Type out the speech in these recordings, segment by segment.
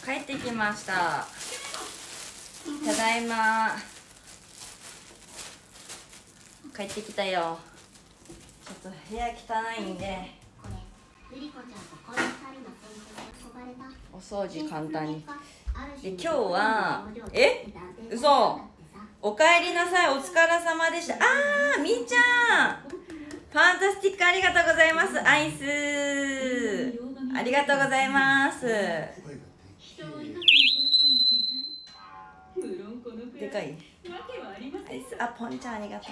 帰ってきました。ただいま。帰ってきたよ。ちょっと部屋汚いんでお掃除簡単に。で今日は嘘、おかえりなさい、お疲れ様でした。みーちゃん、ファンタスティックありがとうございます。アイスありがとうございます。でかいアイス。ポンちゃんありがとう。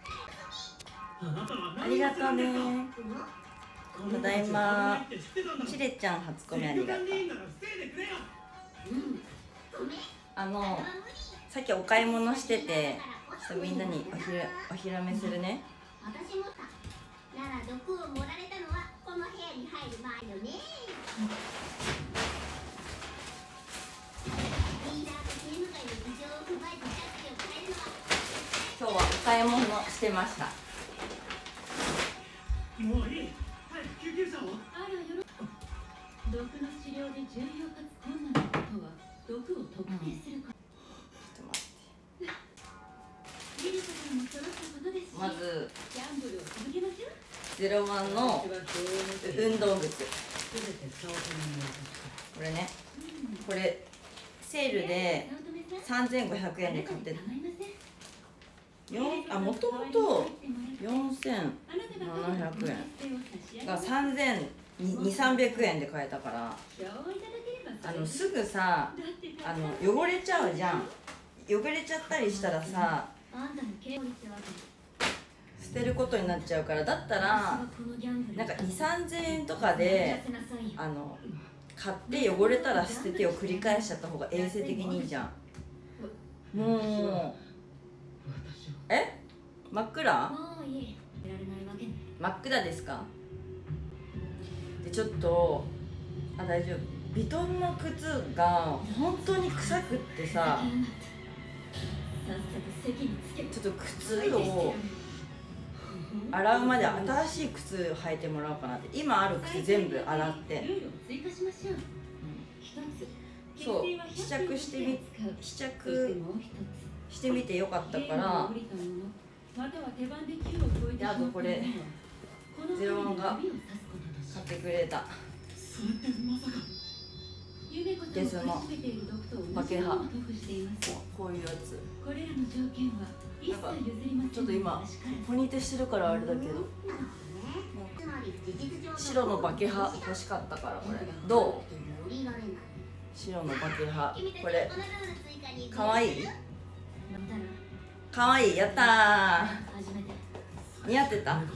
ありがとうね。ただいま。ちれちゃん初コメありがとう。さっきお買い物してて、ちょっとみんなにお披露目するね。 私もなら毒を盛られたのはこの部屋に入る前よね。リーダーとゲーム界の事情を踏まえてジャッジを変えるのは。 今日はお買い物してました。 もういい。早く救急車を。 毒の治療で重要かつ困難なことは毒を特定すること。 ちょっと待って。 リリコさんも揃ったことですし、 まずギャンブルを続けましょう。 01の運動靴。これね、これセールで3500円で買ってもともと4700円が300円で買えたから、すぐさ汚れちゃうじゃん。汚れちゃったりしたらさ捨てることになっちゃうから、だったらなんか2、3000円とかで買って汚れたら捨ててを繰り返しちゃった方が衛生的にいいじゃん。もう真っ暗？真っ暗ですか？でちょっと大丈夫。ヴィトンの靴が本当に臭くってさ、ちょっと靴を洗うまで新しい靴履いてもらおうかなって。今ある靴全部洗って、そう試着してみてよかったから。であとこれ01が買ってくれたゲスのバケハ、こういうやつ。なんかちょっと今ポニーテしてるからあれだけど、白のバケハ欲しかったから。これどう？白のバケハ、これかわいい？かわいい。やったー、似合ってた。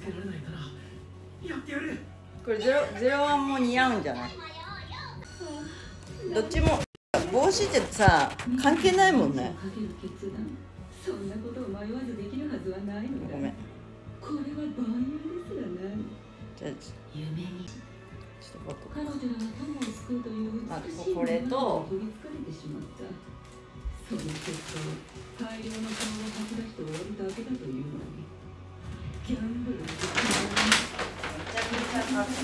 これ01も似合うんじゃない？どっちも帽子ってさ関係ないもんね。 そんなことを迷わずできるはずはないのだ。 ごめん。 これは万有ですらない。 じゃあ夢にちょっと僕彼女らは友を救うという美しいこれと取りつかれてしまった。その結果大量の顔を吐き出して終わるだけだというのに、ギャンブルの時間めちゃくちゃ買った。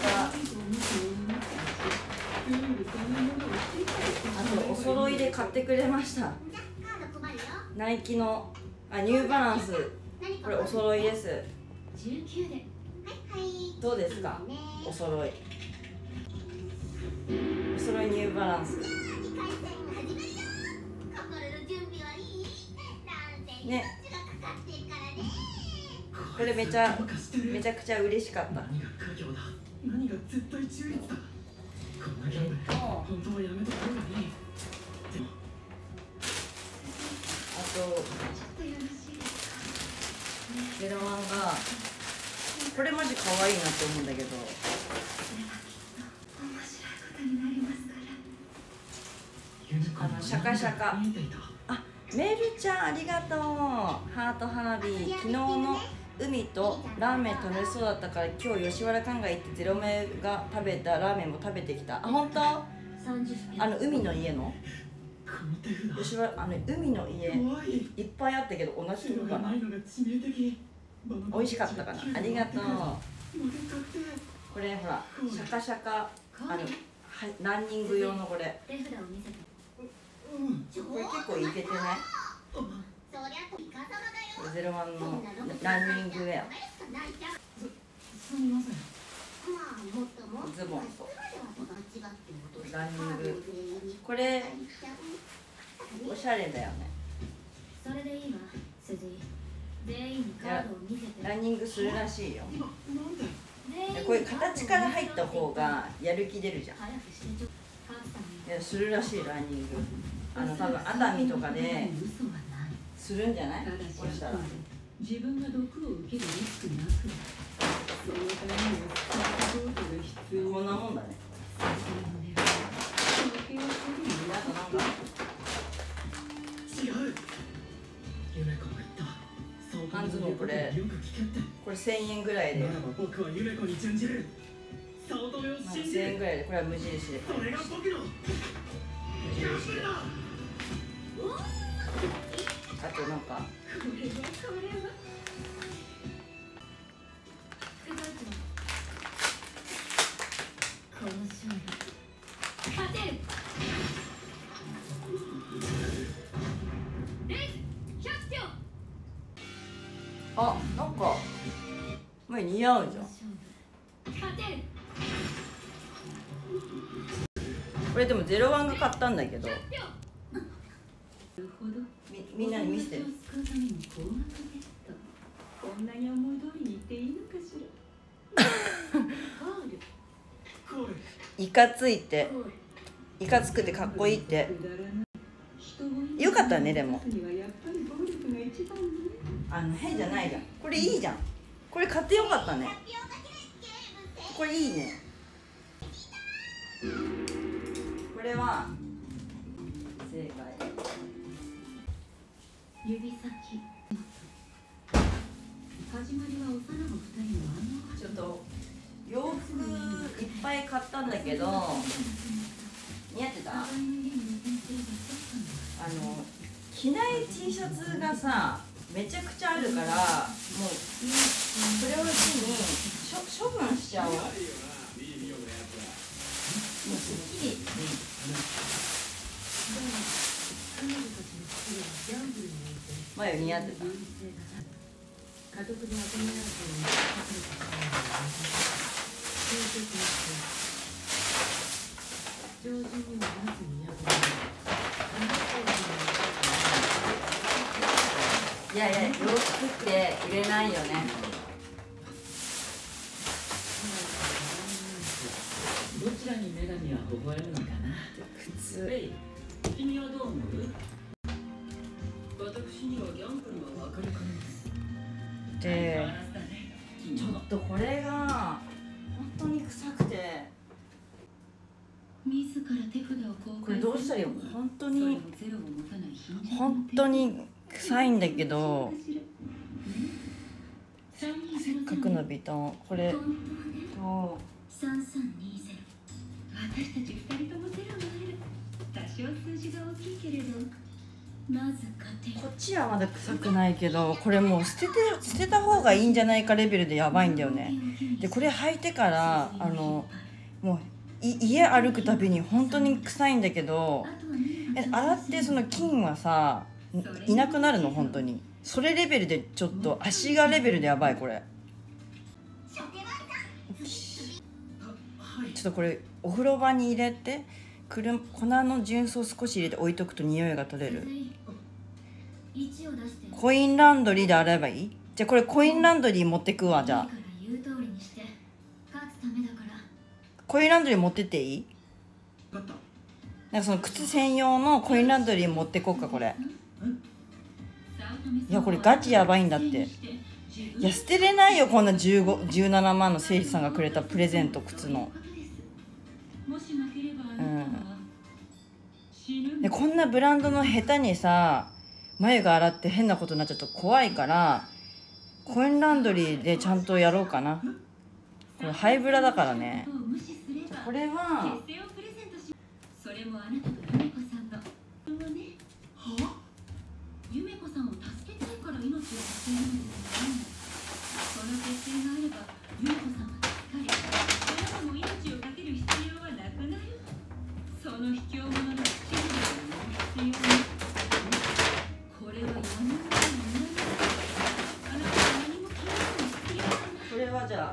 あとお揃いで買ってくれました。ナイキのニューバランス、これお揃いです。どうですか？お揃いニューバランスね。これめちゃくちゃ嬉しかった。 何が絶対中立だ。こんなギャンブル本当はやめた方がいい。 あと01がこれマジ可愛いなって思うんだけど、シャカシャカ。メルちゃんありがとう。ハート花火。昨日の海とラーメン食べそうだったから今日吉原館が行って0名が食べたラーメンも食べてきた。本当？海の家の吉原海の家いっぱいあったけど同じとこかな。美味しかったかな。ありがとう。これほらシャカシャカランニング用のこれ。 手札を見せて。 これ結構いけてない？01のランニングウェア。 すみません。 ズボンとランニング。これおしゃれだよね。 それでいいわ、鈴井。全員にカードを見せて。 ランニングするらしいよ。 なんで？ こういう形から入った方がやる気出るじゃん。 早くしてちょ。カツさんにいや、するらしいランニング。多分熱海とかでするんじゃない？ ただしそしたら。 自分が毒を受けるリスクなく、そのためにはスタートボードが必要。 こんなもんだね。あとなんか違う。夢子が言った。 半ズボンこれよく聞けって。 これ1000円ぐらいで、 ならば僕は夢子に準じる。早乙女を信じ 1000円る。 ぐらいで、これは無印でそれが僕のギャンブルだ。 あとなんか副団長。この勝負勝てる。レース100票。 あ、なんか前似合うじゃん。 勝てる。 これでも01が買ったんだけど、 なるほど。 みんなに見せてる。 救うための高額テスト。こんなに思い通りに言っていいのかしら。コール。 コール。 いかついて、 コール。 いかつくてかっこいいって。 くだらない。 よかったねでも。 にはやっぱり暴力が一番ね。 変じゃないじゃん。これいいじゃん。これ買ってよかったね。これいいね。これは正解。 指先。始まりは幼の二人の暗号。 ちょっと洋服いっぱい買ったんだけど、似合ってた？着ない T シャツがさ、めちゃくちゃあるから、もうこれを機に処分しちゃおう。もうすっきり。マヨ似合ってた。 家族で集められたように書かれた上旬にはまず見破いやいや、洋服って売れないよね。 どちらに女神は微笑むのかな。 普通。 レイ、君はどう思う？私にはギャンブルは分かりかねます。 で、ちょっとこれが本当に臭くて、 自ら手札を公開。 これどうしたらいいの？本当にゼロを持たない貧血本当に臭いんだけど、せっかくのビトン、これと 3320。 私たち二人ともゼロが出る。多少数字が大きいけれど、 まず勝てる。 こっちはまだ臭くないけど、これもう捨てた方がいいんじゃないかレベルでやばいんだよね。でこれ履いてからもう家歩くたびに本当に臭いんだけど、洗ってその菌はさいなくなるの？本当にそれレベルでちょっと足がレベルでやばい。これちょっとこれお風呂場に入れて粉の重曹少し入れて置いとくと匂いが取れる。 1を出して。 コインランドリーで洗えばいい？じゃあこれコインランドリー持ってくわ。じゃあいいから言う通りにして勝つためだから。 コインランドリー持ってっていい？ 分かった。 なんかその靴専用のコインランドリー持ってこうか。これいやこれガチやばいんだって。いや捨てれないよこんな17万の誠司さんがくれたプレゼント靴の。でこんなブランドの下手にさ眉が洗って変なことになっちゃうと怖いから、コインランドリーでちゃんとやろうかな。これハイブラだからね。これはそれもあなたとゆめこさんのね。 は？ ゆめこさんを助けたいから命を助けるのですよね。その決定があればゆめこさんは助かり、あなたも命をかける必要はなくなる。 要物の真実を必要に。これはやめないのね。あなたは何も聞いても必要ない。 これはじゃあ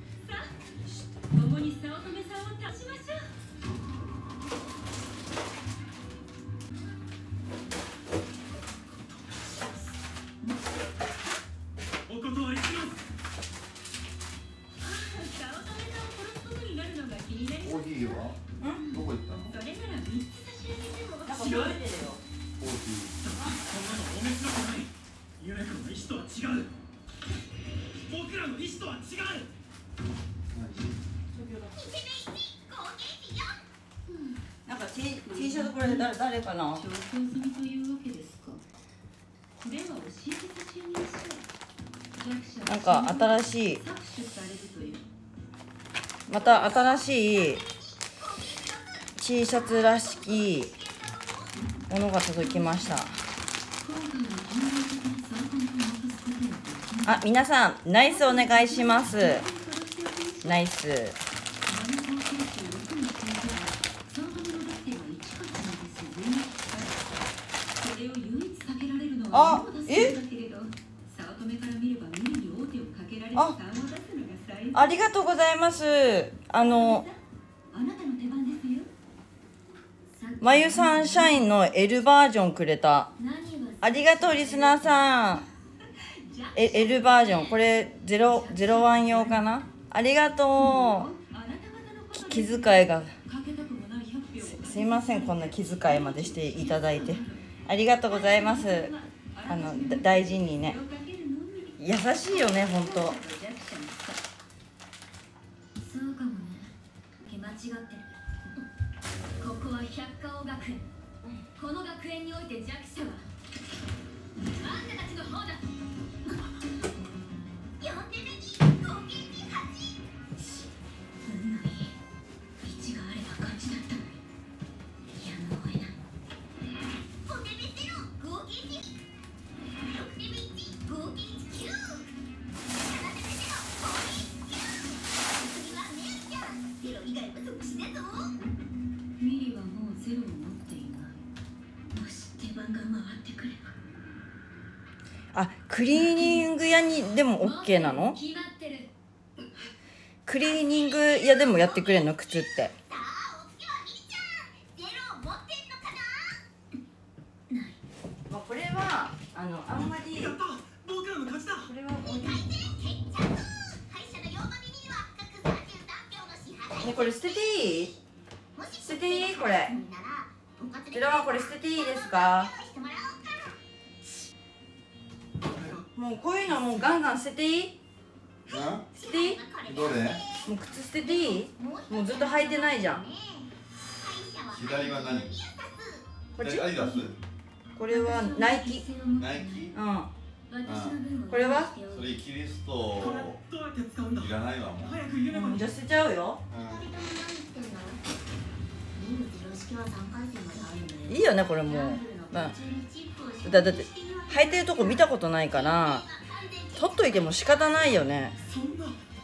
共に早乙女さんを足しましょう。 お断りします。 早乙女さんを殺すことになるのが気になります。 コーヒーはどこ行ったの？ それなら3つ差し上げても。 なんか覚えてるよ。 コーヒそんなのおめしなくない。ユメコの意志とは違う。僕らの意志とは違う。 なんか T シャツこれ誰かな。 調教済みというわけですか。では教えて差し上げましょう。弱者はなんか新しい搾取されるという。 また新しい T シャツらしきものが届きました。あ、皆さんナイスお願いします。ナイス。あ、え？ありがとうございます。まゆサンシャインの L バージョンくれた。ありがとうリスナーさん。L バージョンこれ01用かな。ありがとう。気遣いが すいません、こんな気遣いまでしていただいてありがとうございます。大事にね、優しいよね、ほんと。 そうかもね。間違ってる。ここは百花王学園。この学園において弱者はあんたたちの方だ。4手目に合計に8。運のいい道があれば勝ちだったのに。やむを得ない。5手目0合計1。6手目1合計9。7手目0合計9。次はメイちゃん。ゼロ以外は即死だぞ。ミリはもうゼロを持っていない。もし手番が回ってくれば。 あ、クリーニング屋にでも OK なの？ 決まってる。 クリーニング屋でもやってくれんの？靴って。 さあ、お次はミリちゃん。ゼロを持ってんのかな。ない。 まあ、これはあんまりやった。僕らの勝ちだ。 これは対戦決着。敗者の4番耳には各33票の支払い。 ね、これ捨てていい？ もし捨てていい？これならとんかつでゼロはこれ捨てていいですか？ 用意してもらおうか。 もうこういうのもうガンガン捨てていい？ ー。 捨てていい？ どれ？ もう靴捨てていい？もうずっと履いてないじゃん。 左は何？ こっち？ アディダス？ これはナイキ。 ナイキ？ うん。 これは？ それキリストこれどうやって使うんだ。 いらないわもう。 早くユメコに。 じゃあ捨てちゃうよ。いいよねこれもう。まあ、だって履いてるとこ見たことないから取っといても仕方ないよね。 そんな。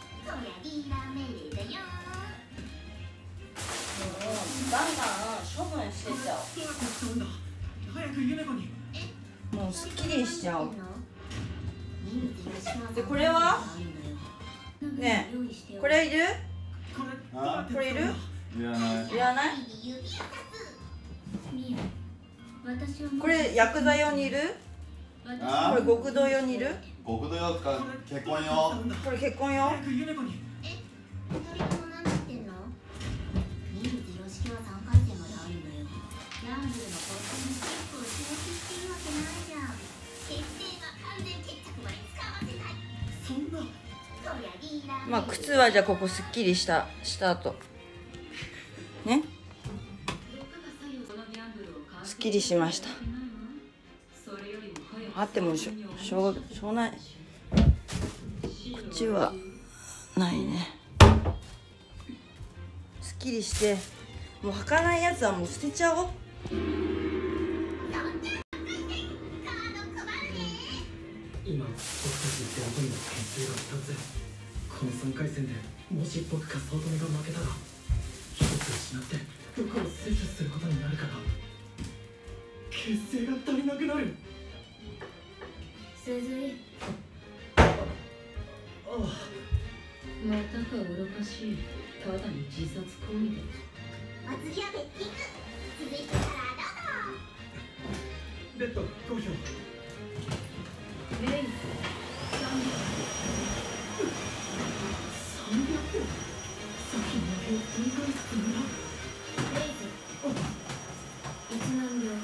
ガンガン処分してちゃどうやって使うんだ。早くユメコに。 う。もうすっきりしちゃう。でこれはねえ、これいる？ これどうやって使うんだ。 これいる？ いらない。 いらない？これ薬剤用にいる？ あこれ極道用にいる？ 極道用使う。結婚用。 これ結婚用？ 早くユメコに。そんな。 まあ靴はじゃあここすっきりした後ね。すっきりしました。あってもしょうがない。こっちはないね。すっきりしてもう履かないやつはもう捨てちゃおう。 今僕たちの手元には決定が2つ。この3回戦でもし僕か早乙女が負けたら1つ失って服を摂取することになるから血清が足りなくなる。 鈴井、 ああ、 またか愚かしい。ただの自殺行為だ。 お次はベッティング。続いてからレッド投票。 レイズ 300票。さっきの票分解するんだ。 レイズ1万秒。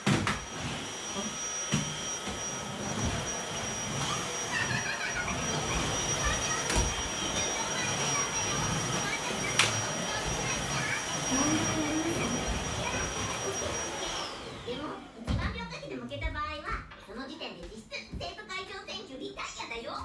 でも1万票かけて負けた場合はその時点で実質生徒会長選挙リタイアだよ。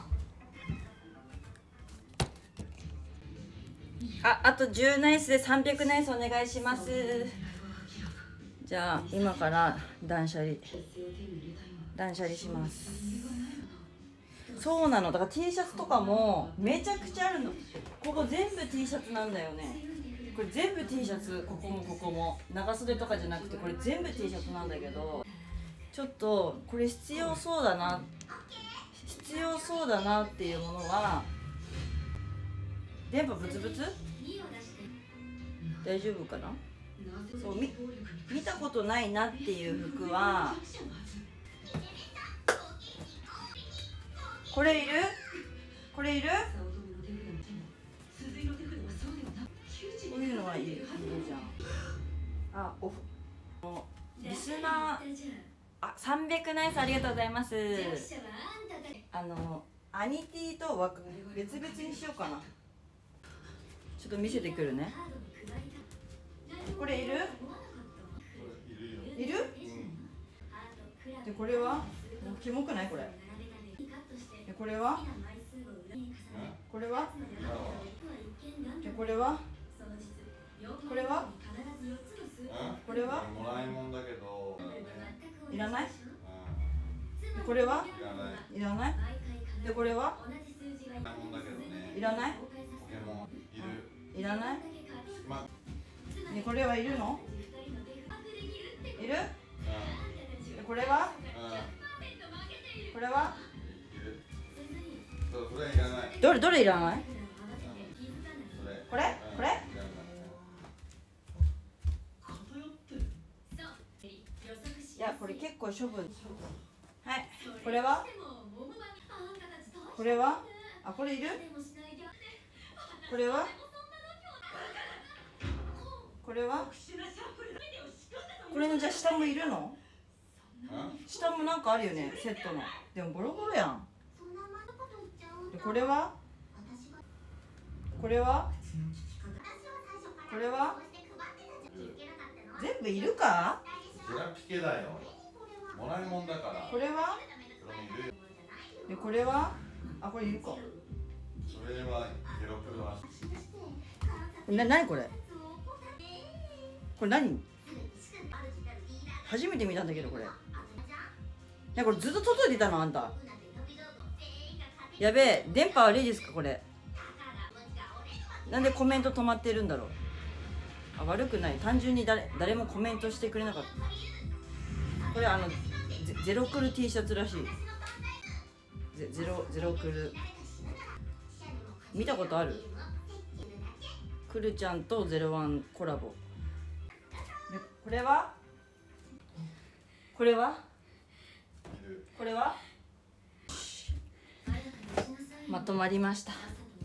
あと10ナイスで300ナイスお願いします。じゃあ今から断捨離します。そうなの、だから T シャツとかもめちゃくちゃあるの。ここ全部 T シャツなんだよね。これ全部 T シャツ、ここもここも長袖とかじゃなくてこれ全部 T シャツなんだけど、ちょっとこれ必要そうだなっていうものは電波ブツブツ大丈夫かな。そう見たことないなっていう服はこれいるこういうのはいるじゃん。あ、リスナー300ナイスありがとうございます。アニティと別々にしようかな。ちょっと見せてくるね。これいるで、これはキモくないこれ。で、これはで、これはもらいもんだけどいらない。で、これはいらない。で、これはいらないもんだけどね。 いらない。 ポケモンいる。 いらない。 まで、これはいるの？いる？で、これは？これは？ いる。そう、それいらない。 どれいらない？ それ。 これ？これ？ 偏ってる。 いや、これ結構処分。はい。これは？これは？あ、これいる？これは？これは？これのじゃあ下もいるの？下もなんかあるよね、セットの。でもボロボロやん。で、これは？これは？これは？全部いるか？ ジェラピケだよ。もらいもんだから。 これは？ それもいるよ。 で、これは？あ、これいるか。 それはゲロプロだ。 なにこれ？これ何？初めて見たんだけどこれ。いや、これずっと届いてたのあんた。やべえ、電波悪いですかこれ。なんでコメント止まってるんだろう。あ、悪くない。単純に誰もコメントしてくれなかった。これゼロクル T シャツらしい。ゼロクル。見たことある？クルちゃんと01コラボ。で、これは？これは？これは？まとまりました。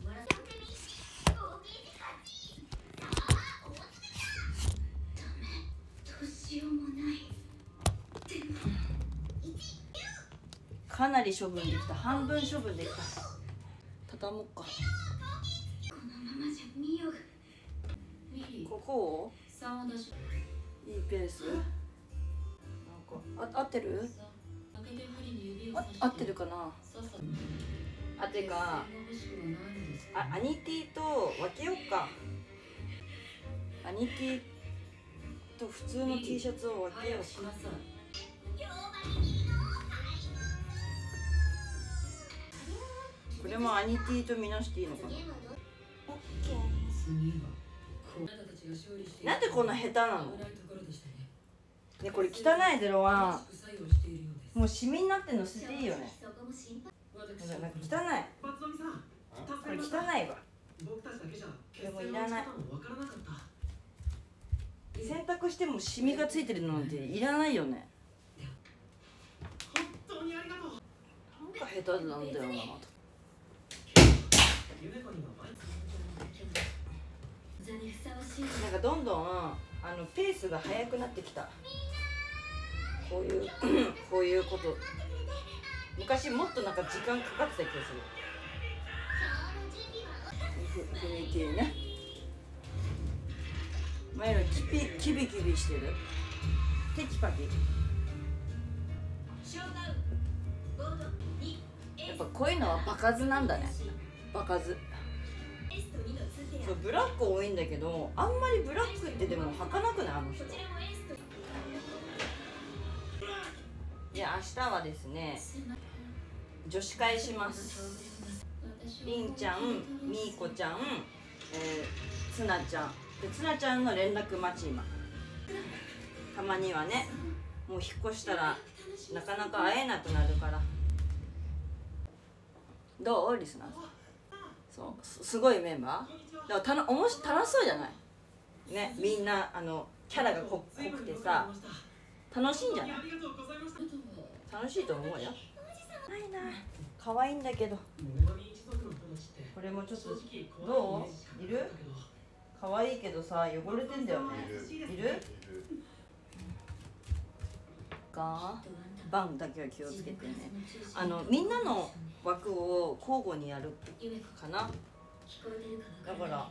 かなり処分できた。半分処分できた。畳もうか。ここをいいペース。なんか合ってる？合ってるかな。あ、てかアニティと分けよっか。アニティと普通の T シャツを分けようか。これもアニティとみなしていいのかな。オッケー。 次はなんでこんな下手なのね。これ汚いゼロはもうシミになってんの捨てていいよね。なんか汚い、 松並さん、 これ汚いわ。 僕たちだけじゃでもいらない。 分からなかった。 洗濯してもシミがついてるのなんていらないよね。 本当にありがとう。 なんか下手なんだよな。 ゆめ子には毎なんかどんどんペースが速くなってきた。こういうこういうこと。昔もっとなんか時間かかってた気がする。踏切ね。前のキビキビしてる。テキパキ。やっぱこういうのは場数なんだね。場数。そうブラック多いんだけど、あんまりブラックってでも履かなくないあの人。で明日はですね、女子会します。りんちゃん、みーこちゃん、つなちゃんで、つなちゃんの連絡待ち今。たまにはね、もう引っ越したらなかなか会えなくなるから。どうリスナーさん。そうすごいメンバーだから楽しそうじゃないね。みんなキャラが濃くてさ楽しいんじゃない。楽しいと思うよ。ないな、可愛いんだけど。これもちょっとどういる。可愛いけどさ汚れてんだよね。いるかバンだけは気をつけてね。みんなの枠を交互にやるかな。だから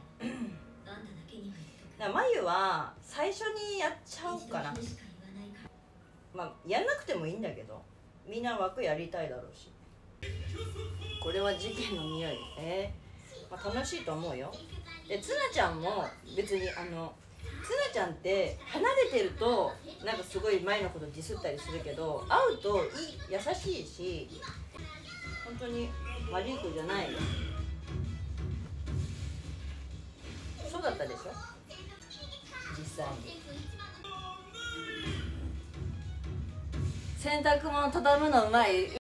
眉は最初にやっちゃおうかな。まあやんなくてもいいんだけど、みんな枠やりたいだろうし。これは事件の匂い。まあ、楽しいと思うよ。でつなちゃんも別につなちゃんって離れてるとなんかすごい前のことディスったりするけど、会うと優しいし本当に悪い子じゃないよ。そうだったでしょ実際に。洗濯物畳むのうまい。